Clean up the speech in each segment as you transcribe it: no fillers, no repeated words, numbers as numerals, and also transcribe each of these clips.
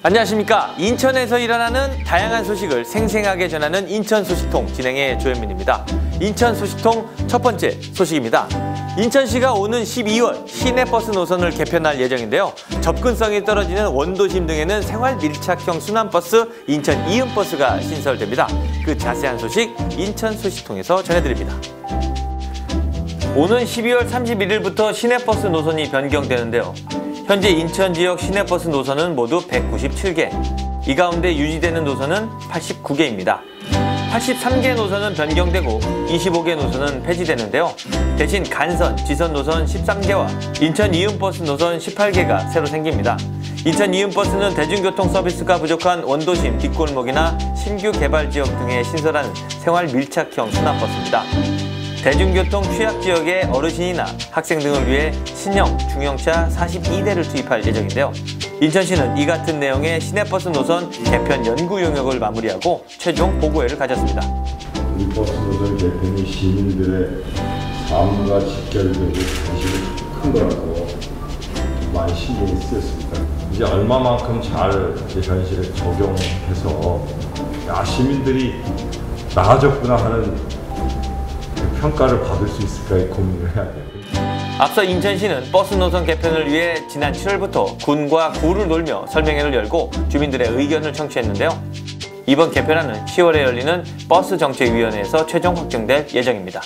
안녕하십니까. 인천에서 일어나는 다양한 소식을 생생하게 전하는 인천 소식통 진행의 조현민입니다. 인천 소식통 첫 번째 소식입니다. 인천시가 오는 12월 시내버스 노선을 개편할 예정인데요. 접근성이 떨어지는 원도심 등에는 생활 밀착형 순환버스 인천 이음버스가 신설됩니다. 그 자세한 소식 인천 소식통에서 전해드립니다. 오는 12월 31일부터 시내버스 노선이 변경되는데요. 현재 인천 지역 시내버스 노선은 모두 197개, 이 가운데 유지되는 노선은 89개입니다. 83개 노선은 변경되고 25개 노선은 폐지되는데요. 대신 간선, 지선 노선 13개와 인천 이음버스 노선 18개가 새로 생깁니다. 인천 이음버스는 대중교통 서비스가 부족한 원도심, 뒷골목이나 신규 개발 지역 등에 신설한 생활 밀착형 순환버스입니다. 대중교통 취약지역의 어르신이나 학생 등을 위해 신형 중형차 42대를 투입할 예정인데요. 인천시는 이 같은 내용의 시내버스 노선 개편 연구 용역을 마무리하고 최종 보고회를 가졌습니다. 이 버스 노선 개편이 시민들의 삶과 직결되고 관심이 큰 거라고 많이 신경이 쓰였습니다. 이제 얼마만큼 잘 현실에 적용해서 시민들이 나아졌구나 하는 평가를 받을 수 있을까에 고민을 해야 돼요. 앞서 인천시는 버스 노선 개편을 위해 지난 7월부터 군과 구를 놀며 설명회를 열고 주민들의 의견을 청취했는데요. 이번 개편안은 10월에 열리는 버스정책위원회에서 최종 확정될 예정입니다.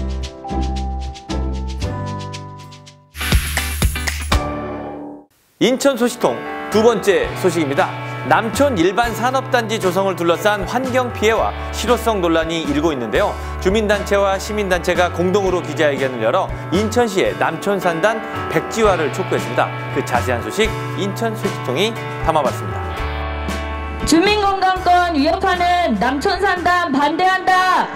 인천 소식통 두 번째 소식입니다. 남촌 일반 산업단지 조성을 둘러싼 환경 피해와 실효성 논란이 일고 있는데요. 주민단체와 시민단체가 공동으로 기자회견을 열어 인천시의 남촌산단 백지화를 촉구했습니다. 그 자세한 소식 인천 소식통이 담아봤습니다. 주민건강권 위협하는 남촌산단 반대한다.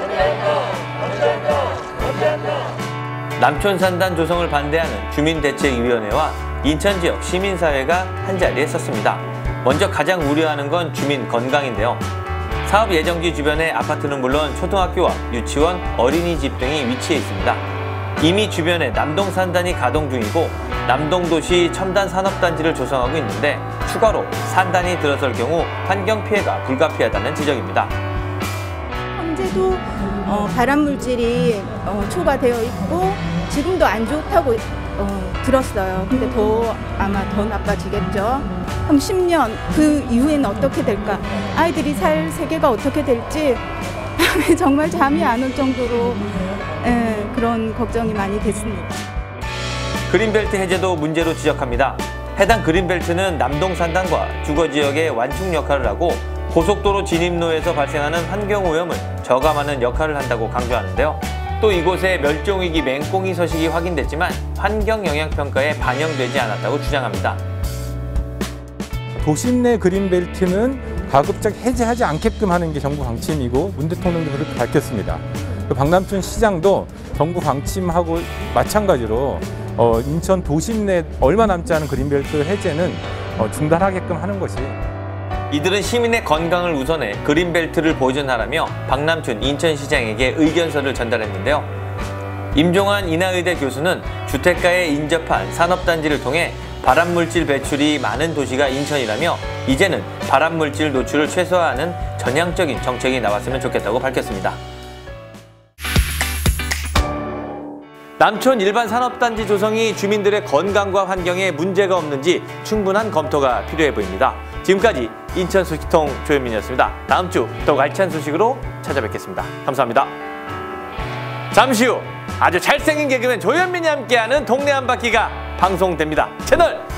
남촌산단 조성을 반대하는 주민대책위원회와 인천 지역 시민사회가 한자리에 섰습니다. 먼저 가장 우려하는 건 주민 건강인데요. 사업 예정지 주변의 아파트는 물론 초등학교와 유치원, 어린이집 등이 위치해 있습니다. 이미 주변에 남동산단이 가동 중이고 남동도시 첨단산업단지를 조성하고 있는데 추가로 산단이 들어설 경우 환경 피해가 불가피하다는 지적입니다. 현재도 발암물질이 초과되어 있고 지금도 안 좋다고 들었어요. 근데 아마 더 나빠지겠죠. 그럼 10년 그 이후에는 어떻게 될까? 아이들이 살 세계가 어떻게 될지 정말 잠이 안 올 정도로 그런 걱정이 많이 됐습니다. 그린벨트 해제도 문제로 지적합니다. 해당 그린벨트는 남동산단과 주거지역의 완충 역할을 하고 고속도로 진입로에서 발생하는 환경오염을 저감하는 역할을 한다고 강조하는데요. 또 이곳에 멸종위기 맹꽁이 서식이 확인됐지만 환경영향평가에 반영되지 않았다고 주장합니다. 도심 내 그린벨트는 가급적 해제하지 않게끔 하는 게 정부 방침이고 문 대통령도 그렇게 밝혔습니다. 박남춘 시장도 정부 방침하고 마찬가지로 인천 도심 내 얼마 남지 않은 그린벨트 해제는 중단하게끔 하는 것이. 이들은 시민의 건강을 우선해 그린벨트를 보존하라며 박남춘 인천시장에게 의견서를 전달했는데요. 임종환 인하의대 교수는 주택가에 인접한 산업단지를 통해 발암물질 배출이 많은 도시가 인천이라며 이제는 발암물질 노출을 최소화하는 전향적인 정책이 나왔으면 좋겠다고 밝혔습니다. 남촌 일반 산업단지 조성이 주민들의 건강과 환경에 문제가 없는지 충분한 검토가 필요해 보입니다. 지금까지 인천 소식통 조현민이었습니다. 다음 주 더욱 알찬 소식으로 찾아뵙겠습니다. 감사합니다. 잠시 후 아주 잘생긴 개그맨 조현민이 함께하는 동네 한 바퀴가 방송됩니다. 채널